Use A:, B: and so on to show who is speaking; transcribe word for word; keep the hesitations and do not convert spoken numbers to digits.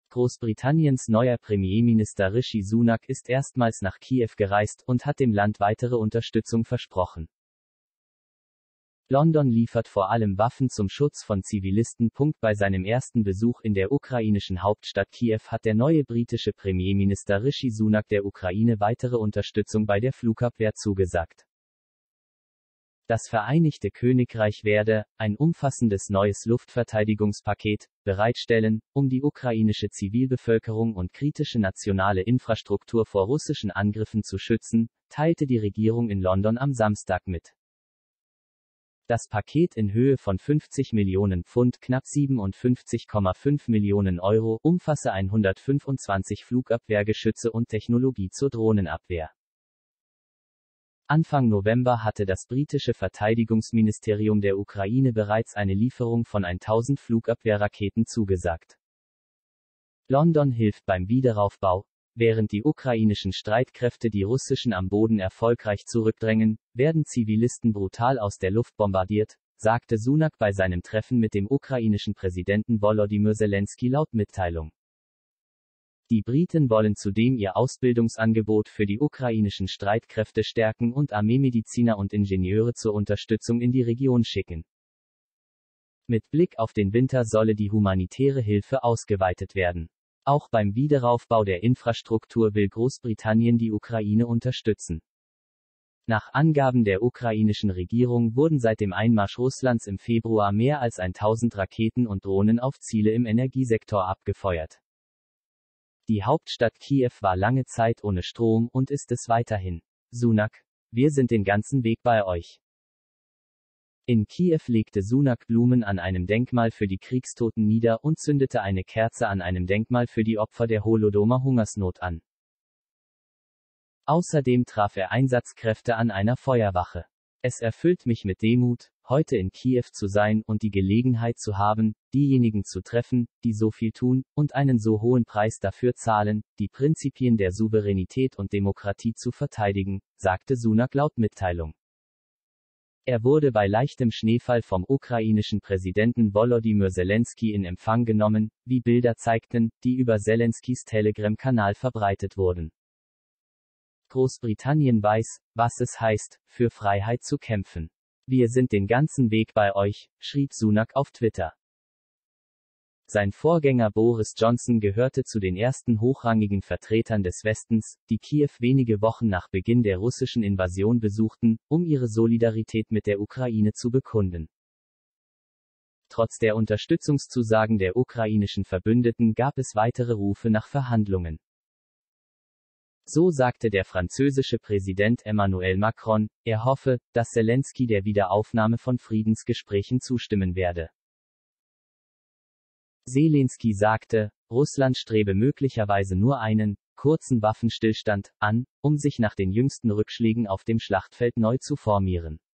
A: Großbritanniens neuer Premierminister Rishi Sunak ist erstmals nach Kiew gereist und hat dem Land weitere Unterstützung versprochen. London liefert vor allem Waffen zum Schutz von Zivilisten. Bei seinem ersten Besuch in der ukrainischen Hauptstadt Kiew hat der neue britische Premierminister Rishi Sunak der Ukraine weitere Unterstützung bei der Flugabwehr zugesagt. Das Vereinigte Königreich werde ein umfassendes neues Luftverteidigungspaket bereitstellen, um die ukrainische Zivilbevölkerung und kritische nationale Infrastruktur vor russischen Angriffen zu schützen, teilte die Regierung in London am Samstag mit. Das Paket in Höhe von fünfzig Millionen Pfund, knapp siebenundfünfzig Komma fünf Millionen Euro, umfasse hundertfünfundzwanzig Flugabwehrgeschütze und Technologie zur Drohnenabwehr. Anfang November hatte das britische Verteidigungsministerium der Ukraine bereits eine Lieferung von tausend Flugabwehrraketen zugesagt. London hilft beim Wiederaufbau. Während die ukrainischen Streitkräfte die russischen am Boden erfolgreich zurückdrängen, werden Zivilisten brutal aus der Luft bombardiert, sagte Sunak bei seinem Treffen mit dem ukrainischen Präsidenten Volodymyr Zelensky laut Mitteilung. Die Briten wollen zudem ihr Ausbildungsangebot für die ukrainischen Streitkräfte stärken und Armeemediziner und Ingenieure zur Unterstützung in die Region schicken. Mit Blick auf den Winter solle die humanitäre Hilfe ausgeweitet werden. Auch beim Wiederaufbau der Infrastruktur will Großbritannien die Ukraine unterstützen. Nach Angaben der ukrainischen Regierung wurden seit dem Einmarsch Russlands im Februar mehr als tausend Raketen und Drohnen auf Ziele im Energiesektor abgefeuert. Die Hauptstadt Kiew war lange Zeit ohne Strom und ist es weiterhin. Sunak: Wir sind den ganzen Weg bei euch. In Kiew legte Sunak Blumen an einem Denkmal für die Kriegstoten nieder und zündete eine Kerze an einem Denkmal für die Opfer der Holodomer Hungersnot an. Außerdem traf er Einsatzkräfte an einer Feuerwache. Es erfüllt mich mit Demut, heute in Kiew zu sein und die Gelegenheit zu haben, diejenigen zu treffen, die so viel tun, und einen so hohen Preis dafür zahlen, die Prinzipien der Souveränität und Demokratie zu verteidigen, sagte Sunak laut Mitteilung. Er wurde bei leichtem Schneefall vom ukrainischen Präsidenten Volodymyr Zelensky in Empfang genommen, wie Bilder zeigten, die über Zelenskys Telegram-Kanal verbreitet wurden. Großbritannien weiß, was es heißt, für Freiheit zu kämpfen. Wir sind den ganzen Weg bei euch, schrieb Sunak auf Twitter. Sein Vorgänger Boris Johnson gehörte zu den ersten hochrangigen Vertretern des Westens, die Kiew wenige Wochen nach Beginn der russischen Invasion besuchten, um ihre Solidarität mit der Ukraine zu bekunden. Trotz der Unterstützungszusagen der ukrainischen Verbündeten gab es weitere Rufe nach Verhandlungen. So sagte der französische Präsident Emmanuel Macron, er hoffe, dass Zelensky der Wiederaufnahme von Friedensgesprächen zustimmen werde. Zelensky sagte, Russland strebe möglicherweise nur einen kurzen Waffenstillstand an, um sich nach den jüngsten Rückschlägen auf dem Schlachtfeld neu zu formieren.